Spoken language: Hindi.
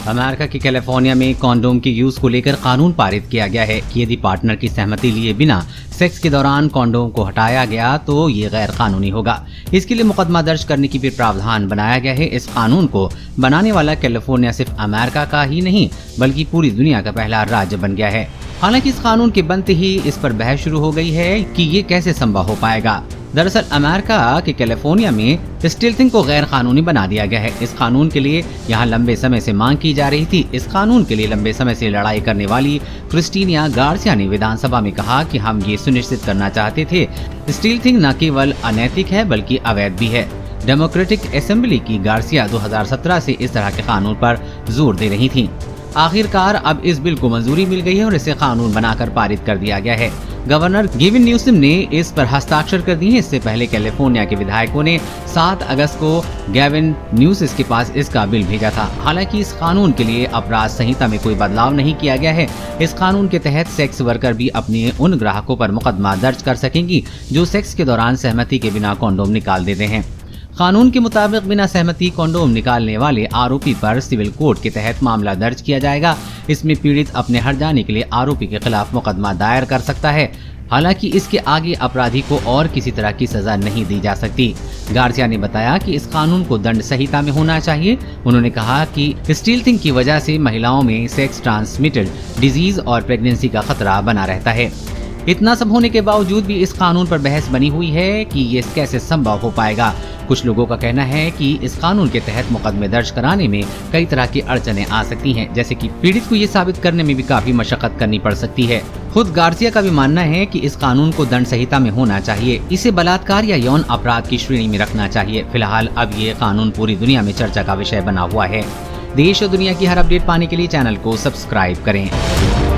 अमेरिका की कैलिफोर्निया में कॉन्डोम के यूज को लेकर कानून पारित किया गया है कि यदि पार्टनर की सहमति लिए बिना सेक्स के दौरान कॉन्डोम को हटाया गया तो ये गैर कानूनी होगा। इसके लिए मुकदमा दर्ज करने की भी प्रावधान बनाया गया है। इस कानून को बनाने वाला कैलिफोर्निया सिर्फ अमेरिका का ही नहीं बल्कि पूरी दुनिया का पहला राज्य बन गया है। हालांकि इस कानून के बनते ही इस पर बहस शुरू हो गई है कि ये कैसे संभव हो पाएगा। दरअसल अमेरिका के कैलिफोर्निया में स्टिल्थिंग को गैर कानूनी बना दिया गया है। इस कानून के लिए यहाँ लंबे समय से मांग की जा रही थी। इस कानून के लिए लंबे समय से लड़ाई करने वाली क्रिस्टीना गार्सिया ने विधानसभा में कहा कि हम ये सुनिश्चित करना चाहते थे स्टिल्थिंग न केवल अनैतिक है बल्कि अवैध भी है। डेमोक्रेटिक असेंबली की गार्सिया 2017 से इस तरह के कानून पर जोर दे रही थी। आखिरकार अब इस बिल को मंजूरी मिल गई है और इसे कानून बनाकर पारित कर दिया गया है। गवर्नर गेविन न्यूसम ने इस पर हस्ताक्षर कर दिए। इससे पहले कैलिफोर्निया के विधायकों ने 7 अगस्त को गेविन न्यूसम के पास इसका बिल भेजा था। हालांकि इस कानून के लिए अपराध संहिता में कोई बदलाव नहीं किया गया है। इस कानून के तहत सेक्स वर्कर भी अपने उन ग्राहकों पर मुकदमा दर्ज कर सकेंगी जो सेक्स के दौरान सहमति के बिना कॉन्डोम निकाल देते हैं। कानून के मुताबिक बिना सहमति कॉन्डोम निकालने वाले आरोपी पर सिविल कोर्ट के तहत मामला दर्ज किया जाएगा। इसमें पीड़ित अपने हट जाने के लिए आरोपी के खिलाफ मुकदमा दायर कर सकता है। हालांकि इसके आगे अपराधी को और किसी तरह की सजा नहीं दी जा सकती। गार्सिया ने बताया कि इस कानून को दंड संहिता में होना चाहिए। उन्होंने कहा कि स्टिल्थिंग की वजह से महिलाओं में सेक्स ट्रांसमिटेड डिजीज और प्रेगनेंसी का खतरा बना रहता है। इतना सब होने के बावजूद भी इस कानून पर बहस बनी हुई है कि ये कैसे संभव हो पाएगा। कुछ लोगों का कहना है कि इस कानून के तहत मुकदमे दर्ज कराने में कई तरह की अड़चनें आ सकती हैं, जैसे कि पीड़ित को ये साबित करने में भी काफी मशक्कत करनी पड़ सकती है। खुद गार्सिया का भी मानना है कि इस कानून को दंड संहिता में होना चाहिए। इसे बलात्कार या यौन अपराध की श्रेणी में रखना चाहिए। फिलहाल अब ये कानून पूरी दुनिया में चर्चा का विषय बना हुआ है। देश और दुनिया की हर अपडेट पाने के लिए चैनल को सब्सक्राइब करें।